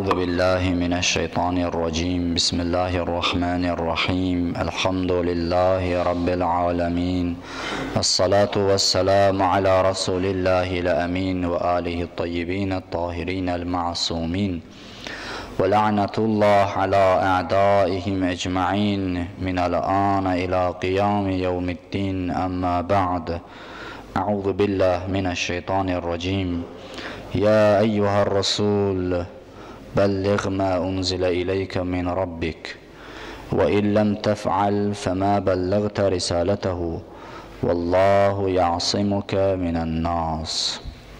أعوذ بالله من الشيطان الرجيم بسم الله الرحمن الرحيم الحمد لله رب العالمين الصلاة والسلام على رسول الله الأمين وآله الطيبين الطاهرين المعصومين ولعنة الله على أعدائهم أجمعين من الآن إلى قيام يوم الدين أما بعد أعوذ بالله من الشيطان الرجيم يا أيها الرسول بلغ ما أنزل إليك من ربك وإن لم تفعل فما بلغت رسالته والله يعصمك من الناس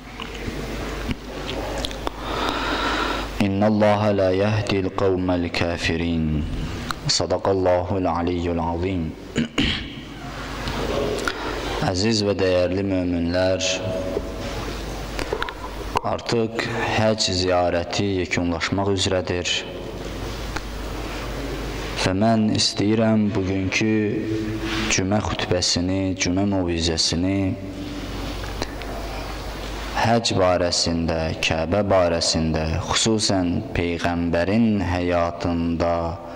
إن الله لا يهدي القوم الكافرين صدق الله العلي العظيم. Əziz və dəyərli möminlər, artıq həcc ziyarəti yekunlaşmaq üzrədir və mən istəyirəm bugünkü cümə xütbəsini, cümə mövizəsini həcc barəsində, Kəbə barəsində, xüsusən Peyğəmbərin həyatında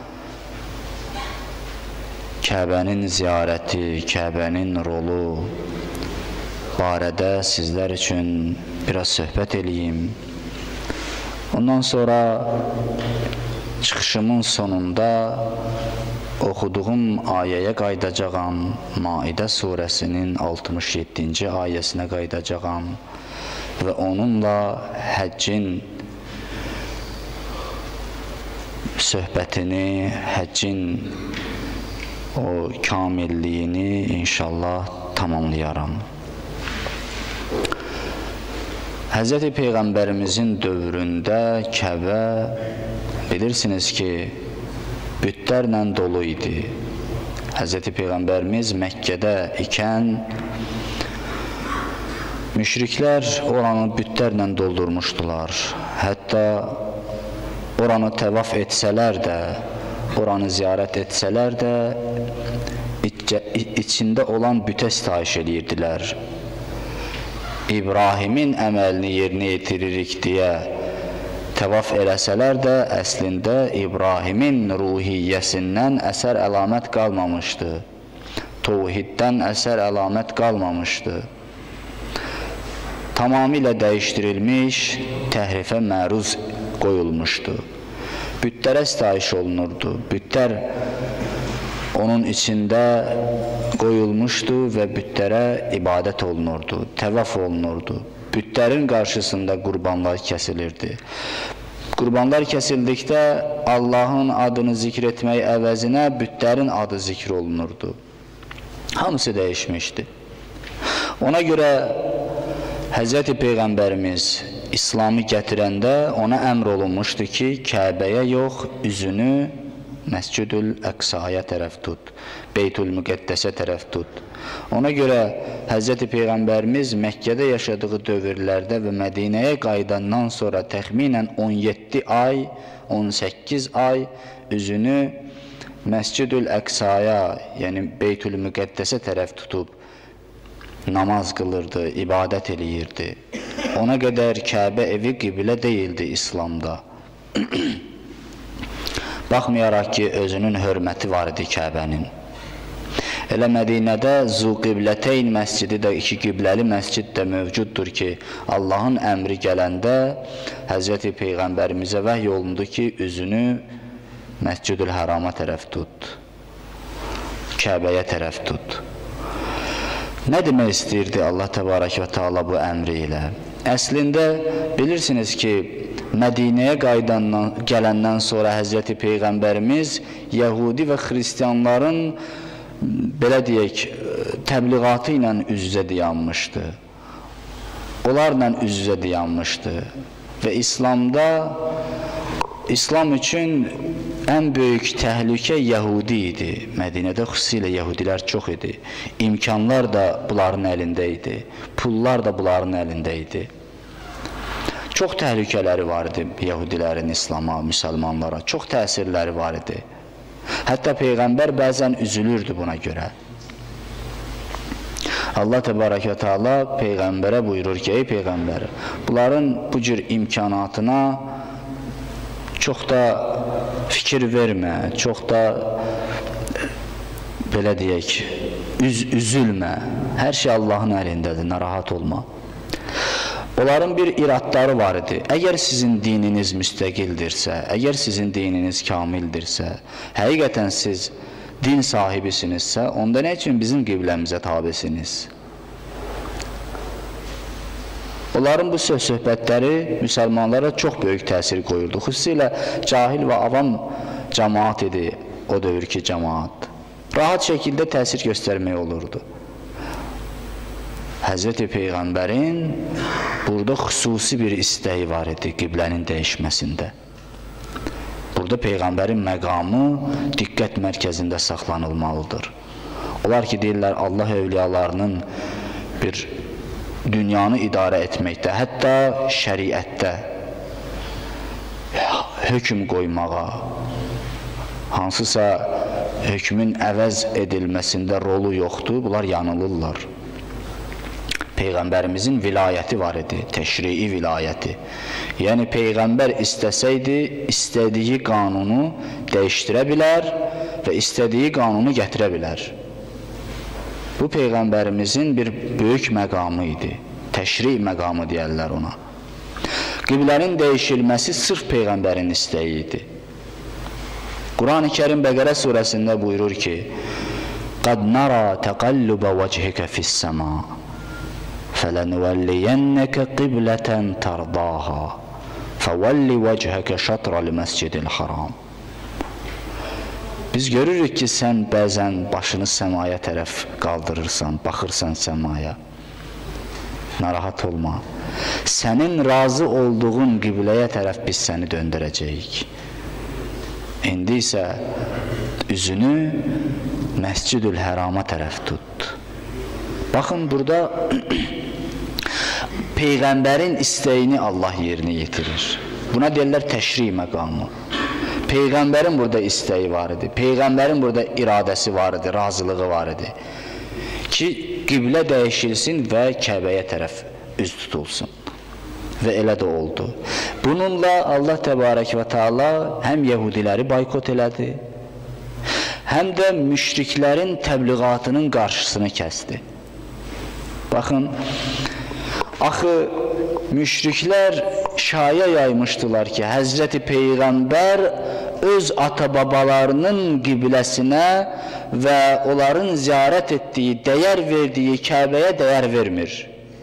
Kəbənin ziyarəti, Kəbənin rolu barədə sizlər üçün biraz söhbət eləyim. Ondan sonra çıxışımın sonunda oxuduğum ayəyə qayıdacağam, Maidə surəsinin 67-ci ayəsinə qayıdacağam və onunla həccin söhbətini, həccin o kamilliyini inşallah tamamlayaram. Hz. Peyğəmbərimizin dövründə Kəbə bilirsiniz ki, bütlərlə dolu idi. Hz. Peyğəmbərimiz Məkkədə ikən müşriklər oranı bütlərlə doldurmuşdular. Hətta oranı təvaf etsələr də, oranı ziyarət etsələr də içində olan bütə sitayiş edirdilər. İbrahimin əməlini yerinə yetiririk deyə təvaf eləsələr də əslində İbrahimin ruhiyyəsindən əsər əlamət qalmamışdı. Tevhiddən əsər əlamət qalmamışdı. Tamamilə dəyişdirilmiş, təhrifə məruz qoyulmuşdu. Bütlərə sitayiş olunurdu. Bütlər onun içində qoyulmuşdu və bütlərə ibadət olunurdu, təvaf olunurdu. Bütlərin qarşısında qurbanlar kəsilirdi. Qurbanlar kəsildikdə Allahın adını zikr etmək əvəzinə bütlərin adı zikr olunurdu. Hamısı dəyişmişdi. Ona görə Hz. Peyğəmbərimiz İslamı gətirəndə ona əmr olunmuşdu ki, Kəbəyə yox, üzünü Məscid-ül Əqsaya tərəf tut, Beytül Müqəddəsə tərəf tut. Ona görə Hz. Peyğəmbərimiz Məkkədə yaşadığı dövrlərdə və Mədinəyə qayıdandan sonra təxminən 17 ay, 18 ay üzünü Məscid-ül Əqsaya, yəni Beytül Müqəddəsə tərəf tutub namaz qılırdı, ibadət eləyirdi. Ona qədər Kəbə evi qiblə deyildi İslamda. Baxmayaraq ki, özünün hörməti var idi Kəbənin. Elə Mədinədə Zuqiblətəyn məscidi də, iki qibləli məscid də mövcuddur ki, Allahın əmri gələndə Hz. Peyğəmbərimizə vəhy olundu ki, üzünü Məscid-ül Hərama tərəf tut, Kəbəyə tərəf tut. Nə demək istəyirdi Allah Təbarək və Teala bu əmri ilə? Əslində, bilirsiniz ki, Mədinəyə gələndən sonra Hz. Peyğəmbərimiz Yəhudi və Xristiyanların, belə deyək, təbliğatı ilə üz-üzə dayanmışdı. Onlarla üz-üzə dayanmışdı. Və İslam üçün ən böyük təhlükə Yəhudi idi. Mədinədə xüsusilə Yəhudilər çox idi. İmkanlar da bunların əlində idi. Pullar da bunların əlində idi. Çox təhlükələri var idi Yəhudilərin İslama, müsəlmanlara. Çox təsirləri var idi. Hətta Peyğəmbər bəzən üzülürdü buna görə. Allah Təbarəkə Teala Peyğəmbərə buyurur ki, ey Peyğəmbər, bunların bu cür imkanatına çox da fikir vermə, çox da belə deyək, üzülmə. Hər şey Allahın əlindədir, narahat olma. Onların bir iradları var idi. Əgər sizin dininiz müstəqildirsə, əgər sizin dininiz kamildirsə, həqiqətən siz din sahibisinizsə, onda nə üçün bizim qibləmizə tabisiniz? Onların bu söhbətləri müsəlmanlara çox böyük təsir qoyurdu. Xüsusilə cahil və avam cəmaat idi, o dövrki cəmaat. Rahat şəkildə təsir göstərmək olurdu. Həzrəti Peyğəmbərin burada xüsusi bir istəyi var idi qiblənin dəyişməsində. Burada Peyğəmbərin məqamı diqqət mərkəzində saxlanılmalıdır. Onlar ki, deyirlər, Allah övliyalarının bir dünyanı idarə etməkdə, hətta şəriətdə hökm qoymağa, hansısa hökmün əvəz edilməsində rolu yoxdur, bunlar yanılırlar. Peyğəmbərimizin vilayəti var idi, təşrii vilayəti. Yəni, Peyğəmbər istəsəydi, istədiyi qanunu dəyişdirə bilər və istədiyi qanunu gətirə bilər. Bu Peyğəmbərimizin bir böyük məqamı idi, təşri məqamı deyərlər ona. Qiblənin dəyişilməsi sırf Peyğəmbərin istəyi idi. Quran-ı Kərim Bəqərə surəsində buyurur ki, قَدْ نَرَى تَقَلُّبَ وَجْهِكَ فِي السَّمَاءِ فَلَنُوَلِّيَنَّكَ قِبْلَةً تَرْضَاهَا فَوَلِّ وَجْهَكَ شَطْرَ الْمَسْجِدِ الْحَرَامِ. Biz görürük ki, sən bəzən başını səmaya tərəf qaldırırsan, baxırsan səmaya. Narahat olma. Sənin razı olduğun qibləyə tərəf biz səni döndürəcəyik. İndi isə üzünü Məscid-ül-Hərama tərəf tut. Baxın, burada Peyğəmbərin istəyini Allah yerinə yetirir. Buna deyirlər təşri məqamı. Peyğəmbərin burada istəyi var idi. Peyğəmbərin burada iradəsi var idi, razılığı var idi. Ki, qiblə dəyişilsin və Kəbəyə tərəf üz tutulsun. Və elə də oldu. Bununla Allah Təbarək və Teala həm Yəhudiləri boykot elədi, həm də müşriklərin təbliğatının qarşısını kəsdi. Baxın, axı müşriklər şaya yaymışdılar ki, Həzrəti Peyğəmbər öz ata-babalarının qibləsinə və onların ziyarət etdiyi, dəyər verdiyi Kəbəyə dəyər vermir.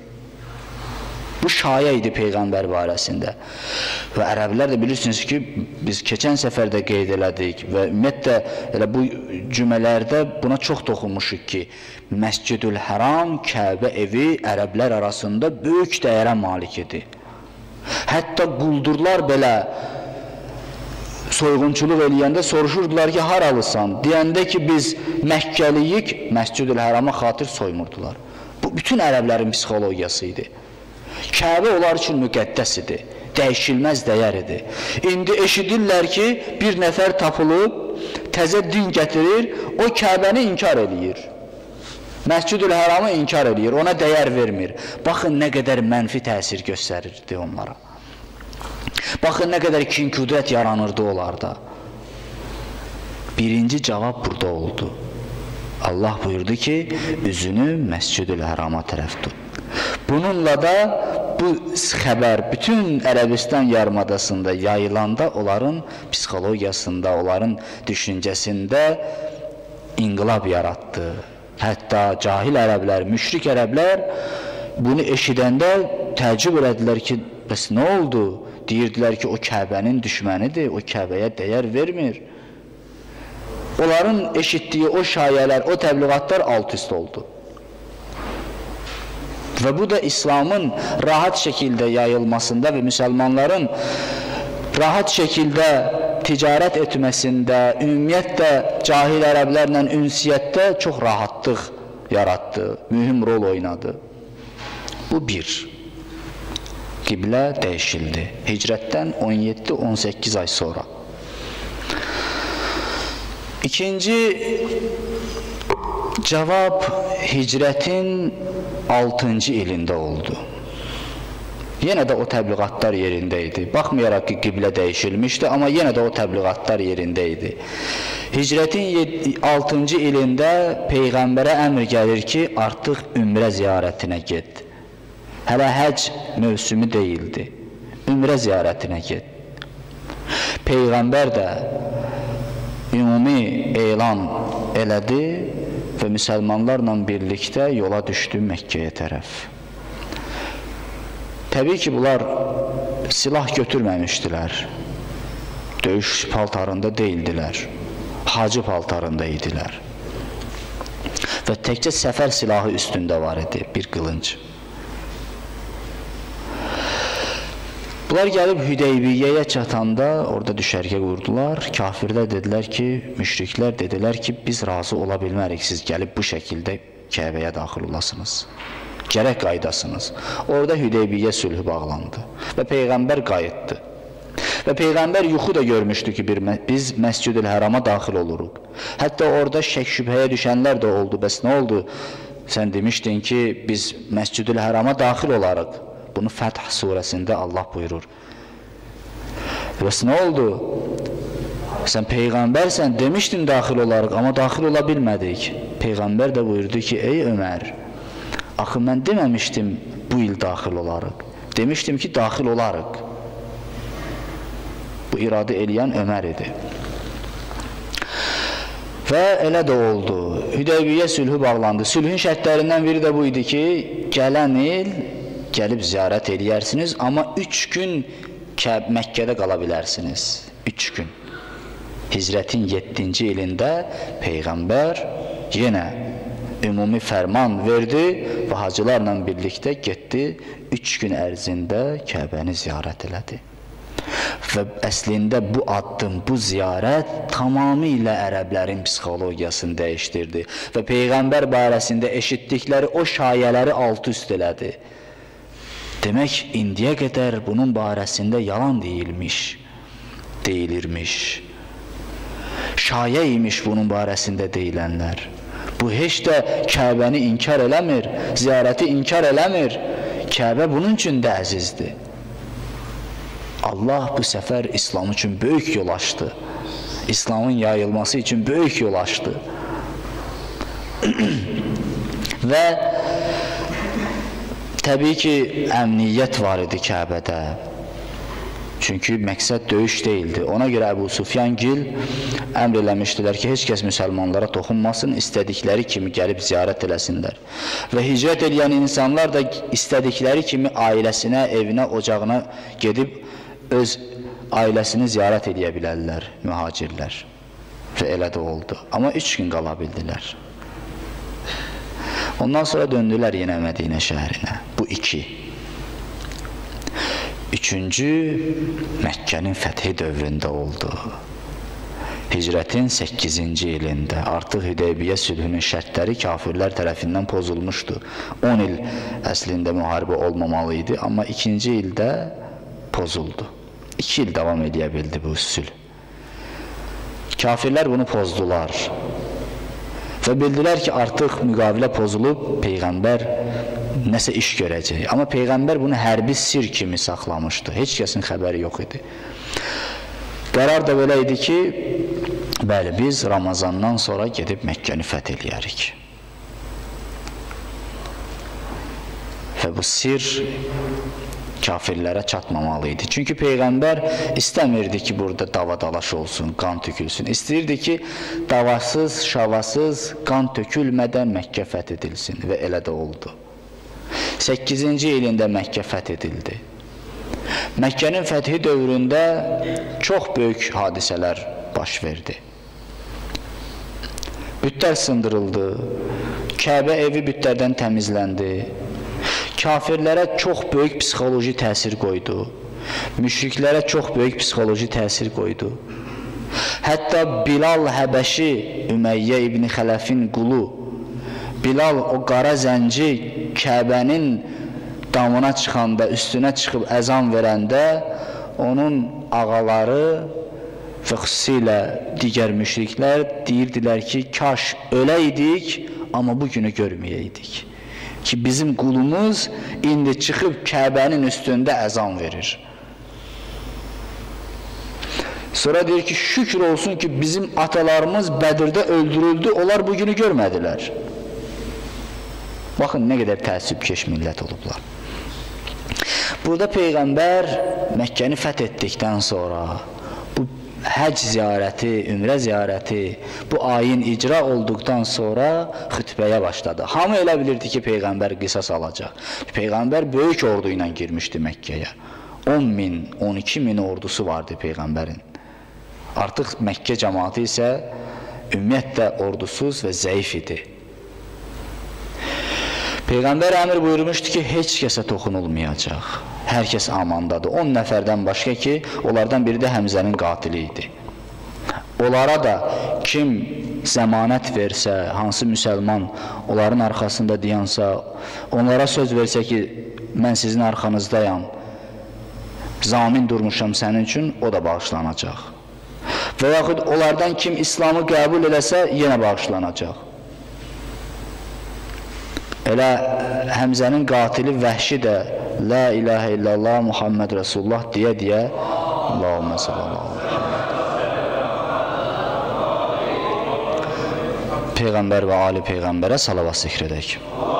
Bu şaya idi Peyğəmbər barəsində. Və ərəblər də bilirsiniz ki, biz keçən səfərdə qeyd elədik və ümumiyyətlə elə bu cümlələrdə buna çox toxunmuşuq ki, Məscid-ül-Həram, Kəbə evi ərəblər arasında böyük dəyərə malik idi. Hətta quldurlar belə soyğunçuluq eləyəndə soruşurdular ki, haralısan? Deyəndə ki, biz Məkkəliyik, Məscid-ül-Hərama xatir soymurdular. Bu, bütün ərəblərin psixologiyası idi. Kəbə onlar üçün müqəddəs idi, dəyişilməz dəyər idi. İndi eşidirlər ki, bir nəfər tapılıb, təzə din gətirir, o Kəbəni inkar eləyir. Məscid-ül-Həramı inkar eləyir, ona dəyər vermir. Baxın, nə qədər mənfi təsir göstərirdi onlara. Baxın, nə qədər kin-qüdrət yaranırdı onlarda. Birinci cavab burada oldu. Allah buyurdu ki, üzünü Məscid-ül-Hərama tərəf tut. Bununla da bu xəbər bütün Ərəbistan yarımadasında yayılanda onların psixologiyasında, onların düşüncəsində inqilab yaratdı. Hətta cahil ərəblər, müşrik ərəblər bunu eşidəndə təəccüb elədilər ki, bəs nə oldu? Deyirdilər ki, o Kəbənin düşmənidir, o Kəbəyə dəyər vermir. Onların eşitdiyi o şayələr, o təbliğatlar alt-üst oldu. Və bu da İslamın rahat şəkildə yayılmasında və müsəlmanların rahat şəkildə ticarət etməsində, ümumiyyətlə cahil ərəblərlə ünsiyyətdə çox rahatlıq yaratdı, mühüm rol oynadı. Bu bir. Qiblə dəyişildi. Hicrətdən 17-18 ay sonra. İkinci cavab hicrətin 6-cı ilində oldu. yenə də o təbliğatlar yerində idi. Baxmayaraq ki, qiblə dəyişilmişdi, amma yenə də o təbliğatlar yerində idi. Hicrətin 6-cı ilində Peyğəmbərə əmr gəlir ki, artıq ümrə ziyarətinə get. Hələ həc mövsümü deyildi. Ümrə ziyarətinə get. Peyğəmbər də ümumi elan elədi və müsəlmanlarla birlikdə yola düşdü Məkkəyə tərəf. Təbii ki, bunlar silah götürməmişdilər. Döyüş paltarında deyildilər. Hacı paltarında idilər. Və təkcə səfər silahı üstündə var idi, bir qılınc. Bunlar gəlib Hüdeybiyyəyə çatanda orada düşərgə qurdular. Kafirlər dedilər ki, müşriklər dedilər ki, biz razı ola bilmərik, siz gəlib bu şəkildə Kəbəyə daxil olasınız. Gərək qaydasınız. Orada Hüdeybiyyə sülhü bağlandı və Peyğəmbər qayıtdı. Və Peyğəmbər yuxu da görmüşdü ki, biz Məscid-ül Hərama daxil oluruq. Hətta orada şək-şübhəyə düşənlər də oldu. Bəs nə oldu? Sən demişdin ki, biz Məscid-ül Hərama daxil olarıq. Bunu Fəth surəsində Allah buyurur. Bəs nə oldu? Sən Peyğəmbərsən, demişdin daxil olarıq, amma daxil ola bilmədik. Peyğəmbər də buyurdu ki, ey Ömər, axı mən deməmişdim bu il daxil olarıq. Demişdim ki, daxil olarıq. Bu iradə eləyən Ömər idi. Və elə də oldu. Hüdeybiyyə sülhü bağlandı. Sülhün şərtlərindən biri də bu idi ki, gələn il gəlib ziyarət eləyərsiniz, amma 3 gün Məkkədə qala bilərsiniz. 3 gün. Hicrətin 7-ci ilində Peyğəmbər yenə ümumi fərman verdi və hacılarla birlikdə getdi, 3 gün ərzində Kəbəni ziyarət elədi. Və əslində bu addım, bu ziyarət tamamilə ərəblərin psixologiyasını dəyişdirdi və Peyğəmbər barəsində eşitdikləri o şayələri alt-üst elədi. Demək, indiyə qədər bunun barəsində yalan deyilirmiş. Şayə imiş bunun barəsində deyilənlər. Bu heç də Kəbəni inkar eləmir, ziyarəti inkar eləmir. Kəbə bunun üçün də əzizdir. Allah bu səfər İslam üçün böyük yol açdı. İslamın yayılması üçün böyük yol açdı. Və təbii ki, əmniyyət var idi Kəbədə. Çünki məqsəd döyüş deyildi. Ona görə Əbu Sufyangil əmr eləmişdilər ki, heç kəs müsəlmanlara toxunmasın, istədikləri kimi gəlib ziyarət eləsinlər. Və hicrət eləyən insanlar da istədikləri kimi ailəsinə, evinə, ocağına gedib öz ailəsini ziyarət edə bilərlər, mühacirlər. Və elə də oldu. Amma 3 gün qala bildilər. Ondan sonra döndülər yenə Mədinə şəhərinə. Bu 2. 3-cü Məkkənin fəthi dövründə oldu. Hicrətin 8-ci ilində artıq Hüdeybiyyə sülhünün şərtləri kafirlər tərəfindən pozulmuşdu. 10 il əslində müharibə olmamalı idi, amma 2-ci ildə pozuldu. 2 il davam edə bildi bu sülh. Kafirlər bunu pozdular və bildilər ki, artıq müqavilə pozulub, Peyğəmbər nəsə iş görəcək. Amma Peyğəmbər bunu hərbi sir kimi saxlamışdı. Heç kəsin xəbəri yox idi. Qərar da belə idi ki, bəli, biz Ramazandan sonra gedib Məkkəni fəth eləyərik. Və bu sir kafirlərə çatmamalı idi. Çünki Peyğəmbər istəmirdi ki, burada dava-dalaş olsun, qan tökülsün. İstəyirdi ki, davasız, şavasız, qan tökülmədən Məkkə fəth edilsin və elə də oldu. 8-ci ilində Məkkə fəth edildi. Məkkənin fəthi dövründə çox böyük hadisələr baş verdi. Bütlər sındırıldı, Kəbə evi bütlərdən təmizləndi, kafirlərə çox böyük psixoloji təsir qoydu, müşriklərə çox böyük psixoloji təsir qoydu. Hətta Bilal Həbəşi, Üməyyə ibn Xələfin qulu, Bilal o qara zənci Kəbənin damına çıxanda, üstünə çıxıb əzan verəndə onun ağaları və xüsusilə digər müşriklər deyirdilər ki, kaş öləydik, amma bu günü görməyəydik. ki bizim qulumuz indi çıxıb Kəbənin üstündə əzan verir. Sonra deyir ki, şükür olsun ki, bizim atalarımız Bədirdə öldürüldü, onlar bugünü görmədilər. Baxın, nə qədər təəssübkeş millət olublar. Burada Peyğəmbər Məkkəni fəth etdikdən sonra bu həc ziyarəti, ümrə ziyarəti, bu ayin icra olduqdan sonra xütbəyə başladı. Hamı elə bilirdi ki, Peyğəmbər qisas alacaq. Peyğəmbər böyük ordu ilə girmişdi Məkkəyə. 10.000, 12.000 ordusu vardı Peyğəmbərin. Artıq Məkkə cəmaatı isə ümumiyyətlə ordusuz və zəif idi. Peyğəmbər əmr buyurmuşdu ki, heç kəsə toxunulmayacaq. Hər kəs amandadır. 10 nəfərdən başqa ki, onlardan biri də Həmzənin qatili idi. Onlara da kim zəmanət versə, hansı müsəlman onların arxasında dayansa, onlara söz versə ki, mən sizin arxanızdayam, zamin durmuşam sənin üçün, o da bağışlanacaq. Və yaxud onlardan kim İslamı qəbul eləsə, yenə bağışlanacaq. Elə Həmzənin qatili Vəhşi də La ilahə illallah Muhammed Rasulullah deyə Allahümmə sallallahu Peyğəmbər və Ali Peyğəmbərə salavat zikr edək.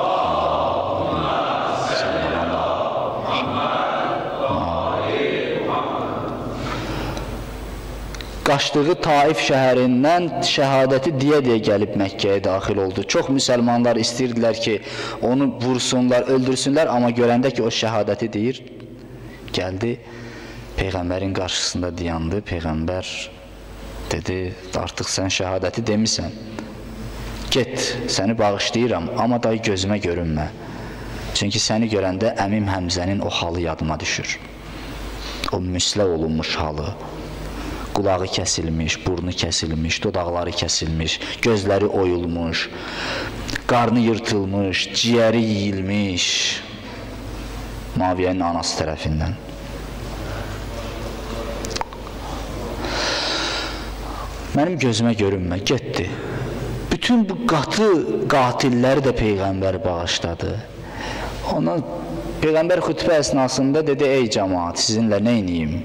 Qaçdığı Taif şəhərindən şəhadəti deyə gəlib Məkkəyə daxil oldu. Çox müsəlmanlar istəyirdilər ki, onu vursunlar, öldürsünlər, amma görəndə ki, o şəhadəti deyir, gəldi, Peyğəmbərin qarşısında dayandı. Peyğəmbər dedi, artıq sən şəhadəti demisən, get, səni bağışlayıram, amma dayı gözümə görünmə. Çünki səni görəndə əmim Həmzənin o halı yadıma düşür. O müslə olunmuş halı. Qulağı kəsilmiş, burnu kəsilmiş, dodaqları kəsilmiş, gözləri oyulmuş, qarnı yırtılmış, ciyəri yiyilmiş Muaviyyənin anası tərəfindən. Mənim gözümə görünmə, getdi. Bütün bu qatı qatilləri də Peyğəmbər bağışladı. Ondan Peyğəmbər xütbə əsnasında dedi, ey cəmaat, sizinlə nə inəyim?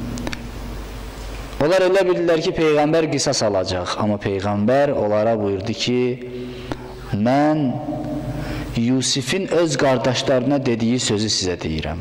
Onlar elə bilirlər ki, Peyğəmbər qisas alacaq, amma Peyğəmbər onlara buyurdu ki, mən Yusifin öz qardaşlarına dediyi sözü sizə deyirəm.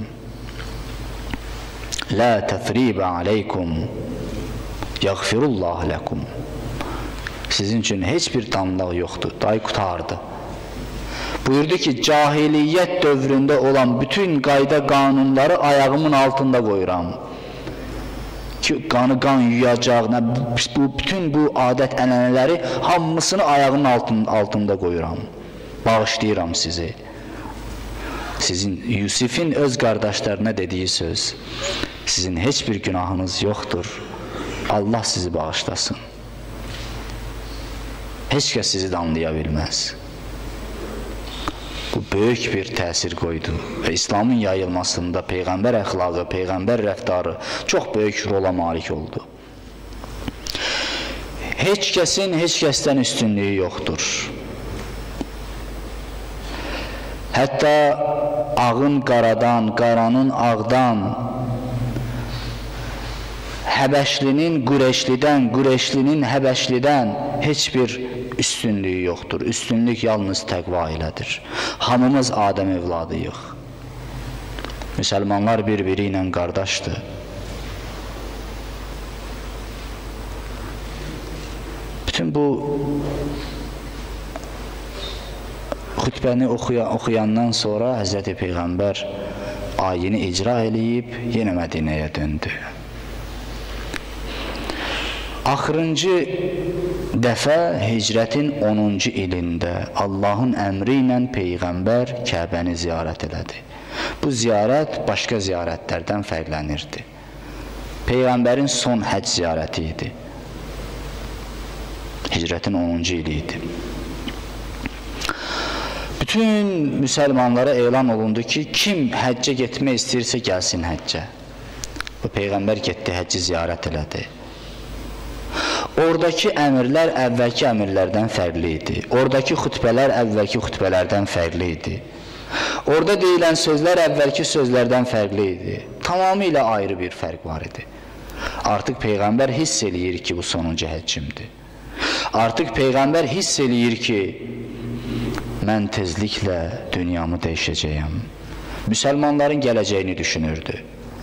La təfribə aleykum, yəğfirullah ləkum. Sizin üçün heç bir damlaq yoxdur, dayı qutardı. Buyurdu ki, cahiliyyət dövründə olan bütün qayda qanunları ayağımın altında qoyuram. Ki, qanı qan yuyacaq, bütün bu adət ənənələri hamısını ayağının altında qoyuram. Bağışlayıram sizi. Sizin Yusifin öz qardaşlarına dediyi söz, sizin heç bir günahınız yoxdur. Allah sizi bağışlasın. Heç kəs sizi danlaya bilməz. Bu böyük bir təsir qoydu və İslamın yayılmasında Peyğəmbər əxlaqı, Peyğəmbər rəftarı çox böyük rola malik oldu. Heç kəsin heç kəsdən üstünlüyü yoxdur. Hətta ağın qaradan, qaranın ağdan, Həbəşlinin Qureyşlidən, Qureyşlinin Həbəşlidən heç bir üstünlüyü yoxdur. Üstünlük yalnız təqva ilədir. Hamımız Adəm evladıyıq. Müsəlmanlar bir-biri ilə qardaşdır. Bütün bu xütbəni oxuyandan sonra Hz. Peyğəmbər ayini icra eləyib yenə Mədinəyə döndü. Axırıncı dəfə hicrətin 10-cu ilində Allahın əmri ilə Peyğəmbər Kəbəni ziyarət elədi. Bu ziyarət başqa ziyarətlərdən fərqlənirdi. Peyğəmbərin son həcc ziyarəti idi. Hicrətin 10-cu ili idi. Bütün müsəlmanlara elan olundu ki, kim həccə getmək istəyirsə gəlsin həccə. Bu Peyğəmbər getdi, həcci ziyarət elədi. Oradakı əmirlər əvvəlki əmirlərdən fərqli idi. Oradakı xütbələr əvvəlki xütbələrdən fərqli idi. Orada deyilən sözlər əvvəlki sözlərdən fərqli idi. Tamamilə ayrı bir fərq var idi. Artıq Peyğəmbər hiss eləyir ki, bu sonuncu həccimdir. Artıq Peyğəmbər hiss eləyir ki, mən tezliklə dünyamı dəyişəcəyəm. Müsəlmanların gələcəyini düşünürdü.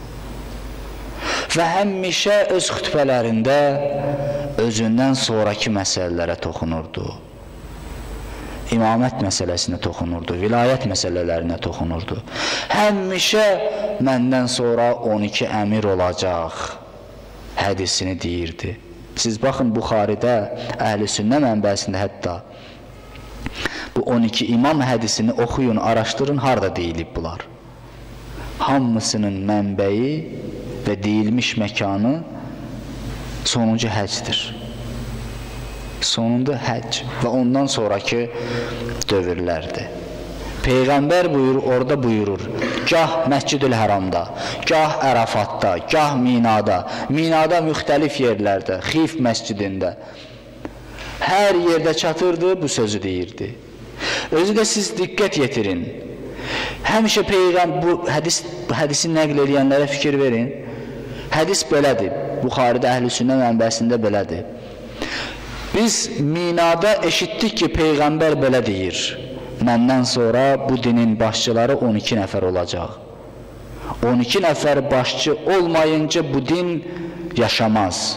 Və həmişə öz xütbələrində özündən sonraki məsələlərə toxunurdu. İmamət məsələsinə toxunurdu, vilayət məsələlərinə toxunurdu. Həmişə məndən sonra 12 əmir olacaq hədisini deyirdi. Siz baxın, Buxaridə, Əhl-i-Sünnə mənbəsində hətta bu 12 imam hədisini oxuyun, araşdırın, harada deyilib bunlar. Hamısının mənbəyi və deyilmiş məkanı sonuncu həcdir. Sonunda həcc və ondan sonraki dövrlərdir. Peyğəmbər orada buyurur, gah Məscid-ül Həramda, gah Ərafatda, gah Minada, Minada müxtəlif yerlərdə, Xif məscidində, hər yerdə çatırdı, bu sözü deyirdi. Özü də siz diqqət yetirin, həmişə Peyğəmbər, bu hədisi nəql edənlərə fikir verin, hədis belədir, Buxaridə, Əhl-i-Sünnə mənbəsində belədir. Biz Minada eşitdik ki, Peyğəmbər belə deyir, məndən sonra bu dinin başçıları 12 nəfər olacaq. 12 nəfər başçı olmayınca bu din yaşamaz.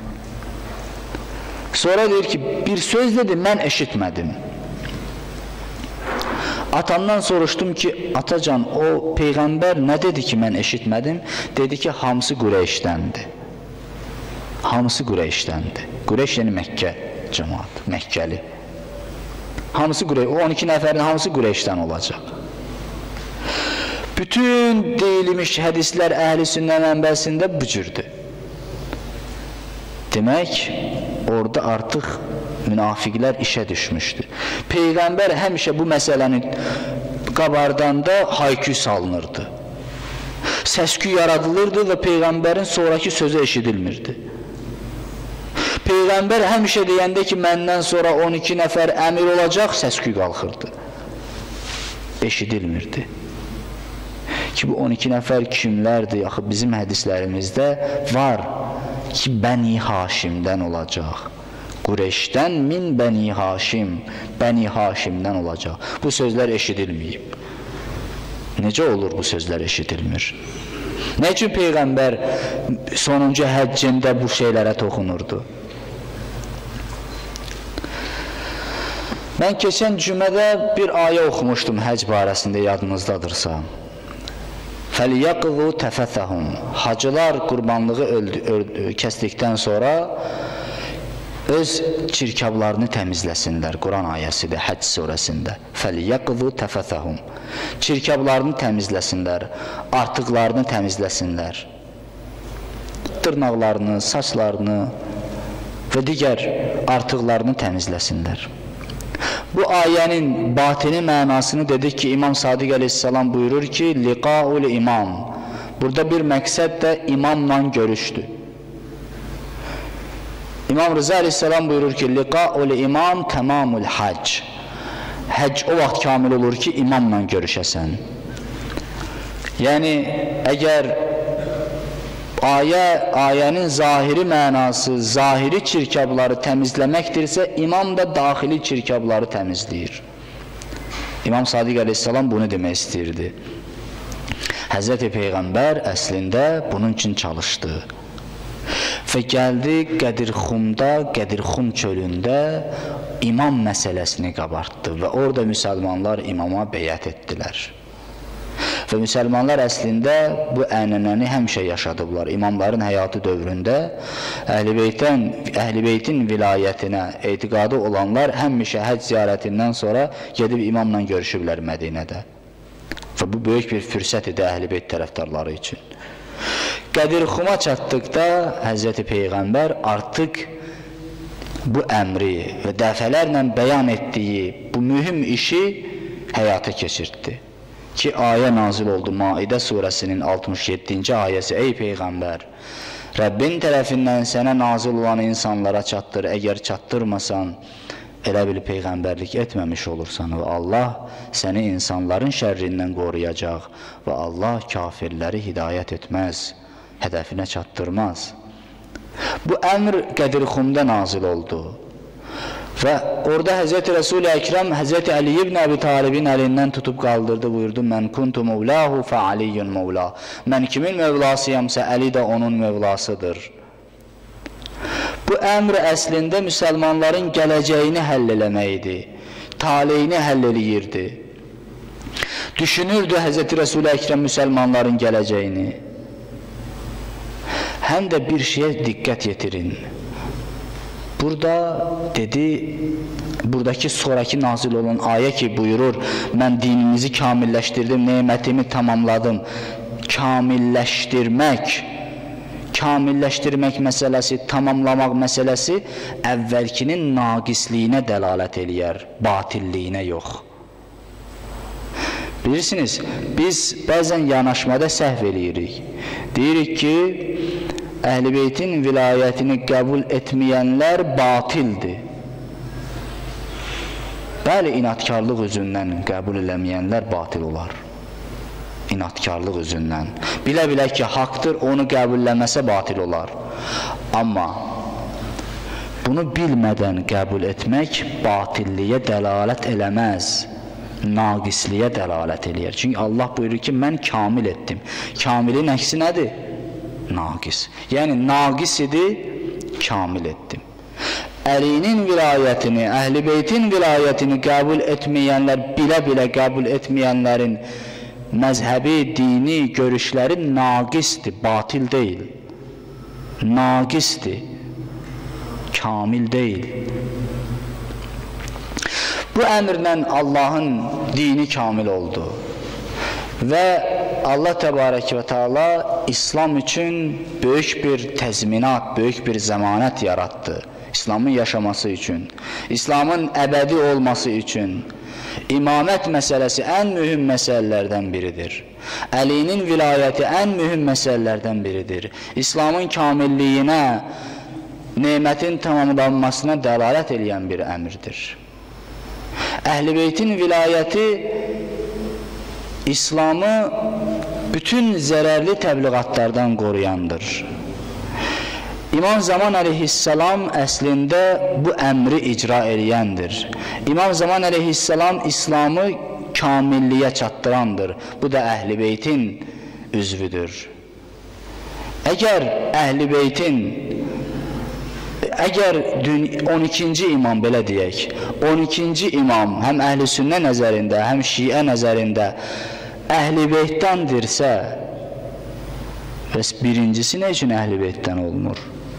Sonra deyir ki, bir söz dedi, mən eşitmədim. Atamdan soruşdum ki, atacan, o Peyğəmbər nə dedi ki, mən eşitmədim? Dedi ki, hamısı Qureyşdəndir. Hamısı Qureyşdəndir. Qureyş yəni Məkkə cəmaat, Məkkəli. Hamısı Qureyş, o 12 nəfərin hamısı Qureyşdən olacaq. Bütün deyilmiş hədislər Əhl-i-Sünnə mənbəsində bu cürdür. Demək, orada artıq münafiqlər işə düşmüşdü. Peyğəmbər həmişə bu məsələni qabardanda haykü salınırdı. Səskü yaradılırdı və Peyğəmbərin sonraki sözü eşidilmirdi. Peyğəmbər həmişə deyəndə ki, məndən sonra 12 nəfər əmir olacaq, səskü qalxırdı. Eşidilmirdi. Ki, bu 12 nəfər kimlərdir? Axı, bizim hədislərimizdə var ki, Bəni Haşimdən olacaq. Qureyşdən min Bəni Haşim, Bəni Haşimdən olacaq. Bu sözlər eşidilməyib. Necə olur bu sözlər eşidilmir? Nə üçün Peyğəmbər sonuncu həccində bu şeylərə toxunurdu? Mən keçən cümədə bir ayə oxumuşdum həcc barəsində, yadınızdadırsa. فَلْيَقْضُوا تَفَثَهُمْ Hacılar qurbanlığı kəsdikdən sonra öz çirkablarını təmizləsinlər. Quran ayəsidir, Həcc surəsində. فَلْيَقْضُوا تَفَثَهُمْ Çirkablarını təmizləsinlər, artıqlarını təmizləsinlər. Dırnaqlarını, saçlarını və digər artıqlarını təmizləsinlər. Bu ayənin batini mənasını dedik ki, İmam Sadiq əleyhissalam buyurur ki, liqaul imam. Burada bir məqsəd də imamla görüşdür. İmam Rıza əleyhissalam buyurur ki, liqaul imam tamamul həcc. Həcc o vaxt kamil olur ki, imamla görüşəsən. Yəni, əgər ayənin zahiri mənası, zahiri çirkabları təmizləməkdirsə, imam da daxili çirkabları təmizləyir. İmam Sadiq əleyhissalam bunu demək istəyirdi. Həzrəti Peyğəmbər əslində bunun üçün çalışdı. Və gəldi Qədirxumda, Qədirxum çölündə imam məsələsini qabartdı və orada müsəlmanlar imama beyət etdilər. Və müsəlmanlar əslində bu ənənəni həmişə yaşadıblar. İmamların həyatı dövründə Əhl-i Beytin vilayətinə etiqadı olanlar həmişə həcc ziyarətindən sonra gedib imamla görüşüblər Mədinədə. Və bu böyük bir fürsət idi Əhl-i Beyt tərəfdarları üçün. Qədirxuma çatdıqda Həzrəti Peyğəmbər artıq bu əmri və dəfələrlə bəyan etdiyi bu mühüm işi həyata keçirtdi. Ki, ayə nazil oldu Maidə surəsinin 67-ci ayəsi. Ey Peyğəmbər, Rəbbin tərəfindən sənə nazil olan insanlara çatdır. Əgər çatdırmasan, elə bil peyğəmbərlik etməmiş olursan və Allah səni insanların şərrindən qoruyacaq və Allah kafirləri hidayət etməz, hədəfinə çatdırmaz. Bu əmr Qədirxumda nazil oldu və orada Həzrəti Resul-i Əkrəm Həzrəti Ali ibn Əbi Talibin əlindən tutub qaldırdı, buyurdu, mən kuntu mevlahu fə aliyyun mevla. Mən kimin mevlasıyamsa, Əli də onun mevlasıdır. Bu əmr əslində müsəlmanların gələcəyini həll eləməkdi, taleyini həll eləyirdi. Düşünürdü Həzrəti Resul-i Əkrəm müsəlmanların gələcəyini. Həm də bir şeyə diqqət yetirin. Burada dedi, buradakı sonraki nazil olan ayə ki buyurur, mən dinimizi kamilləşdirdim, nemətimi tamamladım. Kamilləşdirmək məsələsi, tamamlamaq məsələsi əvvəlkinin naqisliyinə dəlalət eləyər, batilliyinə yox. Bilirsiniz, biz bəzən yanaşmada səhv eləyirik. Deyirik ki, Əhl-i Beytin vilayətini qəbul etməyənlər batildir. Bəli, inatkarlıq üzündən qəbul eləməyənlər batil olar. İnatkarlıq üzündən. Bilə-bilə ki, haqdır, onu qəbulləməsə batil olar. Amma bunu bilmədən qəbul etmək batilliyə dəlalət eləməz, naqisliyə dəlalət eləyər. Çünki Allah buyurur ki, mən kamil etdim. Kamilin əksi nədir? Naqis. Yəni, naqis idi, kamil etdim. Əlinin vilayətini, Əhl-i Beytin vilayətini qəbul etməyənlər, bilə-bilə qəbul etməyənlərin məzhəbi, dini, görüşləri naqisdir, batil deyil. Naqisdir, kamil deyil. Bu əmrlə Allahın dini kamil oldu. Və Allah təbarək və teala İslam üçün böyük bir təzminat, böyük bir zəmanət yaratdı. İslamın yaşaması üçün, İslamın əbədi olması üçün. İmamət məsələsi ən mühüm məsələlərdən biridir. Əlinin vilayəti ən mühüm məsələlərdən biridir. İslamın kamilliyinə, nemətin tamamlanmasına dəlalət edən bir əmrdir. Əhl-i Beytin vilayəti İslamı bütün zərərli təbliğatlardan qoruyandır. İmam Zaman əleyhissalam əslində bu əmri icra eləyəndir. İmam Zaman əleyhissalam İslamı kamilliyə çatdırandır. Bu da Əhl-i Beytin üzvüdür. Əgər Əhl-i Beytin, əgər 12-ci imam belə deyək, 12-ci imam həm Əhl-i Sünnə nəzərində, həm Şiə nəzərində Əhl-i Beytdəndirsə, bəs birincisi nə üçün Əhl-i Beytdən olunur?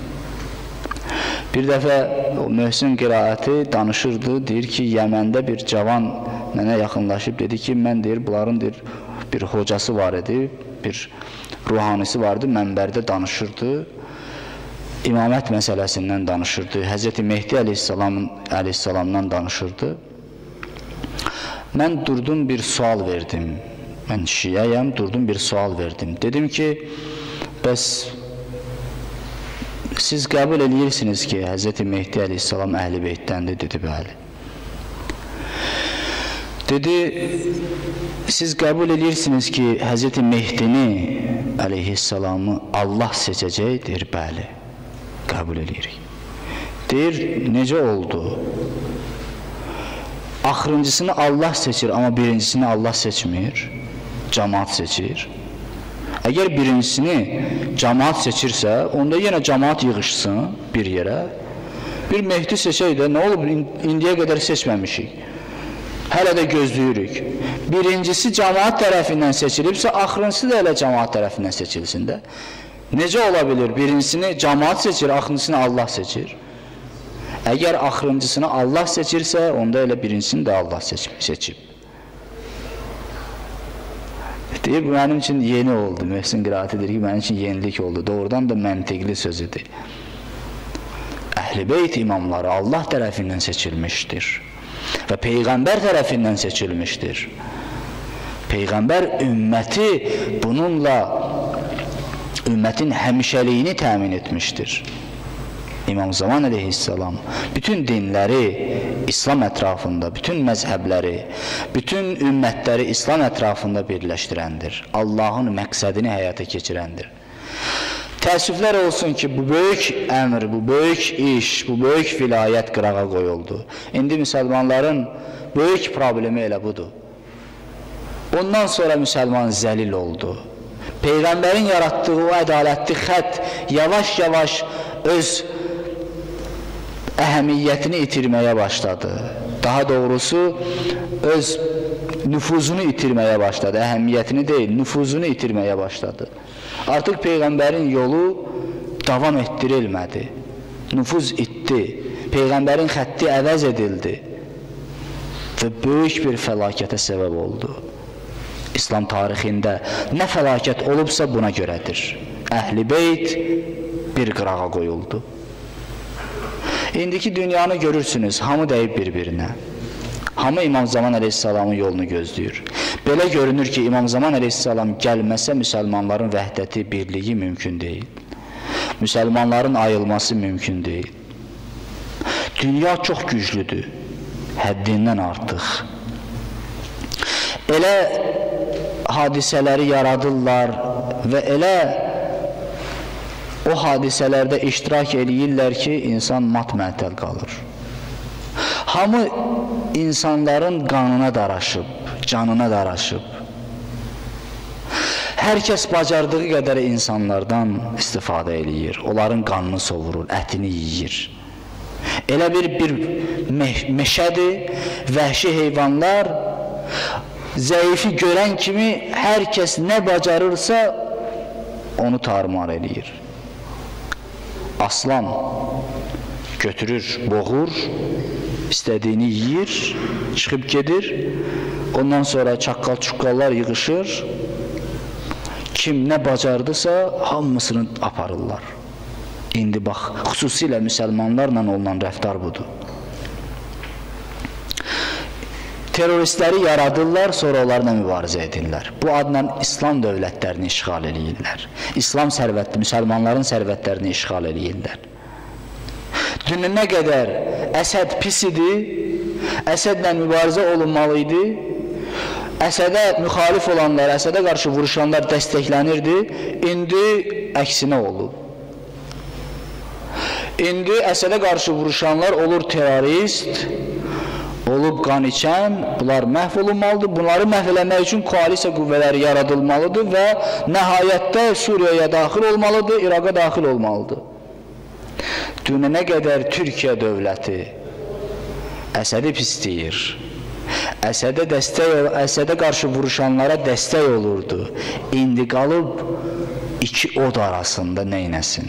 Bir dəfə Möhsin qiraəti danışırdı, deyir ki, Yəməndə bir cavan mənə yaxınlaşıb, dedi ki, mən deyir, bunların deyir, bir hocası var idi, bir ruhanisi vardı, mənbərdə danışırdı, imamət məsələsindən danışırdı, Həzrəti Mehdi əleyhissalamdan danışırdı. Mən durdum, bir sual verdim, mən şiəyəm, durdum, bir sual verdim. Dedim ki, bəs siz qəbul edirsiniz ki, Həzrəti Mehdi əleyhissalam Əhl-i Beytdəndir, dedi, bəli. Dedi, siz qəbul edirsiniz ki, Həzrəti Mehdini əleyhissalamı Allah seçəcəkdir, bəli, qəbul edirik. Deyir, necə oldu? Axırıncısını Allah seçir, amma birincisini Allah seçmir, cəmaat seçir. Əgər birincisini cəmaat seçirsə, onda yenə cəmaat yığışsın bir yerə. Bir Mehdi seçək də, nə olub, indiyə qədər seçməmişik. Hələ də gözləyirik. Birincisi cəmaat tərəfindən seçilibsə, axırıncısı da elə cəmaat tərəfindən seçilsin də. Necə ola bilir? Birincisini cəmaat seçir, axırıncısını Allah seçir. Əgər axırıncısını Allah seçirsə, onda elə birincisini də Allah seçib. Deyib, mənim üçün yeni oldu. Möhsin qiraəti deyir ki, mənim üçün yenilik oldu. Doğrudan da məntiqli sözüdür. Əhl-i Beyt imamları Allah tərəfindən seçilmişdir və Peyğəmbər tərəfindən seçilmişdir. Peyğəmbər ümməti bununla ümmətin həmişəliyini təmin etmişdir. İmam Zaman əleyhissalam bütün dinləri İslam ətrafında, bütün məzhəbləri, bütün ümmətləri İslam ətrafında birləşdirəndir. Allahın məqsədini həyata keçirəndir. Təəssüflər olsun ki, bu böyük əmr, bu böyük iş, bu böyük vilayət qırağa qoyuldu. İndi müsəlmanların böyük problemi elə budur. Ondan sonra müsəlman zəlil oldu. Peyğəmbərin yaratdığı o ədalətli xətt yavaş-yavaş öz əhəmiyyətini itirməyə başladı. Daha doğrusu, öz nüfuzunu itirməyə başladı. Əhəmiyyətini deyil, nüfuzunu itirməyə başladı. Artıq Peyğəmbərin yolu davam etdirilmədi. Nüfuz itdi. Peyğəmbərin xətti əvəz edildi. Və böyük bir fəlakətə səbəb oldu. İslam tarixində nə fəlakət olubsa buna görədir. Əhl-i Beyt bir qırağa qoyuldu. İndiki dünyanı görürsünüz, hamı dəyib bir-birinə. Hamı İmam Zaman əleyhissalamın yolunu gözləyir. Belə görünür ki, İmam Zaman əleyhissalam gəlməsə müsəlmanların vəhdəti, birliyi mümkün deyil. Müsəlmanların ayılması mümkün deyil. Dünya çox güclüdür, həddindən artıq. Elə hadisələri yaradırlar və elə o hadisələrdə iştirak eləyirlər ki, insan mat-məətəl qalır. Hamı insanların qanına daraşıb, canına daraşıb. Hər kəs bacardığı qədər insanlardan istifadə eləyir, onların qanını sovurur, ətini yiyir. Elə bir meşədir, vəhşi heyvanlar zəifi görən kimi hər kəs nə bacarırsa onu tarmar eləyir. Aslan götürür, boğur, istədiyini yiyir, çıxıb gedir. Ondan sonra çaqqal-çuqqallar yığışır. Kim nə bacardısa hamısını aparırlar. İndi bax, xüsusilə müsəlmanlarla olunan rəftar budur. Teröristləri yaradırlar, sonra onlarla mübarizə edirlər. Bu adla İslam dövlətlərini işğal edirlər. İslam sərvətli, müsəlmanların sərvətlərini işğal edirlər. Dünənə qədər Əsəd pis idi, Əsədlə mübarizə olunmalı idi, Əsədə müxalif olanlar, Əsədə qarşı vuruşanlar dəstəklənirdi, indi əksinə olub. İndi Əsədə qarşı vuruşanlar olur terörist, olub qan içən, bunlar məhv olunmalıdır. Bunları məhv eləmək üçün koalisiya qüvvələri yaradılmalıdır və nəhayətdə Suriyaya daxil olmalıdır, İraqa daxil olmalıdır. Dünənə qədər Türkiyə dövləti Əsədi pisləyir. Əsədə qarşı vuruşanlara dəstək olurdu. İndi qalıb iki od arasında neynəsin?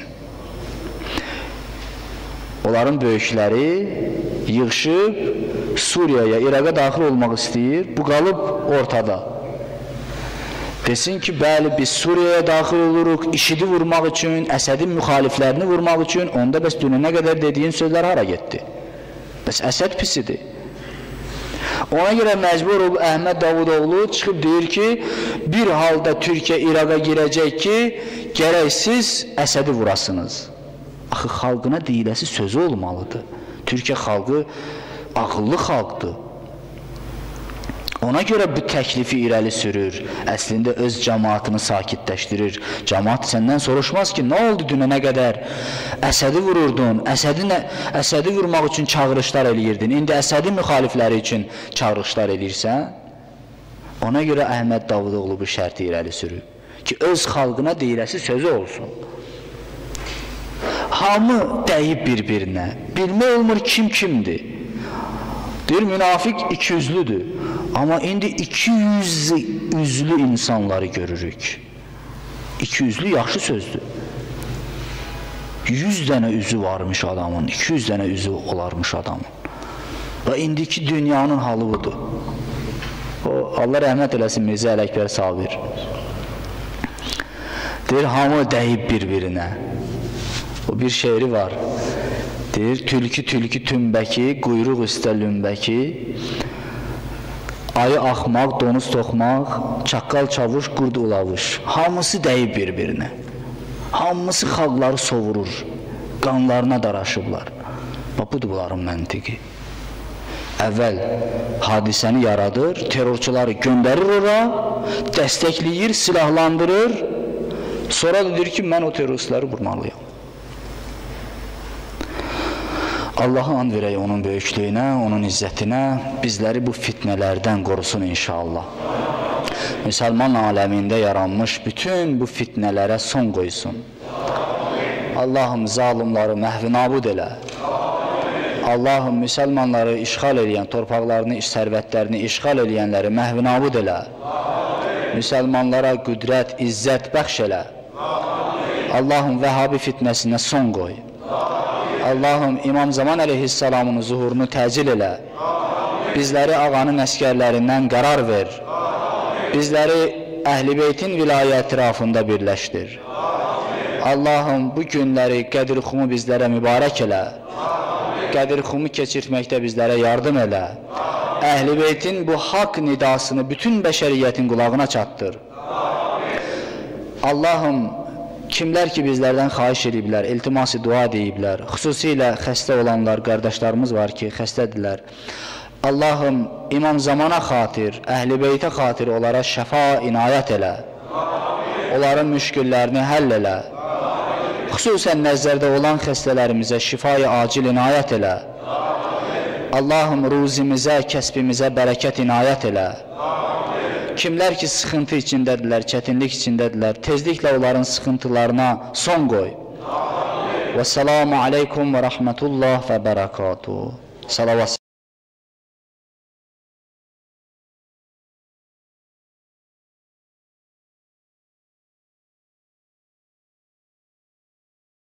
Onların böyükləri yığışıb Suriyaya, İraqa daxil olmaq istəyir, bu qalıb ortada. Desin ki, bəli, biz Suriyaya daxil oluruq, IŞİD-i vurmaq üçün, Əsədin müxaliflərini vurmaq üçün, onda bəs dünənə qədər dediyin sözlər hara getdi? Bəs Əsəd pisidir. Ona görə məcbur olub Əhməd Davudoğlu çıxıb deyir ki, bir halda Türkiyə İraqa girəcək ki, gərək siz Əsədi vurasınız. Axı, xalqına deyiləsi sözü olmalıdır. Türkiyə xalqı ağıllı xalqdır. Ona görə bu təklifi irəli sürür, əslində öz cəmaatını sakitləşdirir. Cəmaat səndən soruşmaz ki, nə oldu dünənə qədər? Əsədi vururdun, Əsədi vurmaq üçün çağırışlar eləyirdin, indi Əsədin müxalifləri üçün çağırışlar eləyirsən. Ona görə Əhməd Davudoğlu bu şərti irəli sürür ki, öz xalqına deyiləsi sözü olsun. Hamı dəyib bir-birinə, bilmək olmur kim kimdir. Deyir, münafiq 200-lüdür. Amma indi 200 üzlü insanları görürük. 200-lü yaxşı sözdür. 100 dənə üzü varmış adamın, 200 dənə üzü olarmış adamın. Və indiki dünyanın halı budur. Allah rəhmət eləsin Mirzə Ələkbər Sabir. Deyir, hamı dəyib bir-birinə. O bir şeiri var. Deyir, tülkü tümbəki, quyruq üstə lümbəki, ayı axmaq, donuz toxmaq, çaqqal çavuş, qurd ulavuş. Hamısı dəyib bir-birinə. Hamısı xalqları sovurur. qanlarına daraşıblar. Budur bunların məntiqi. Əvvəl hadisəni yaradır, terrorçuları göndərir ora, dəstəkləyir, silahlandırır. Sonra da deyir ki, mən o terroristləri vurmalıyam. Allah'a and verək onun böyüklüyünə, onun izzətinə, bizləri bu fitnələrdən qorusun inşallah. Müsəlman aləmində yaranmış bütün bu fitnələrə son qoysun. Allahım zalimları məhv nabud elə. Allahım müsəlmanları işğal edən, torpaqlarını, sərvətlərini işğal edənləri məhv nabud elə. Müsəlmanlara qüdrət, izzət bəxş elə. Allahım Vəhabi fitnəsinə son qoy. Allahım İmam Zaman əleyhissalamın zuhurunu təcil elə. Bizləri ağanın əskərlərindən qərar ver. Bizləri Əhl-i Beytin vilayət ətrafında birləşdir. Allahım bu günləri Qədir-Xumu bizlərə mübarək elə. Qədir-Xumu keçirtməkdə bizlərə yardım elə. Əhl-i Beytin bu haqq nidasını bütün bəşəriyyətin qulağına çatdır. Allahım, kimlər ki bizlərdən xahiş ediblər, iltiması dua deyiblər, xüsusilə xəstə olanlar, qardaşlarımız var ki, xəstədirlər. Allahım, İmam Zamana xatir, Əhl-i Beytə xatir onlara şəfa inayət elə. Onların müşküllərini həll elə. Xüsusən nəzərdə olan xəstələrimizə şifayı acil inayət elə. Allahım, ruzimizə, kəsbimizə bərəkət inayət elə. Kimlər ki sıxıntı içindədirlər, çətinlik içindədirlər, tezliklə onların sıxıntılarına son qoy. Və selamu aleykum və rəhmətullah və bərəkatuhu. Salavat.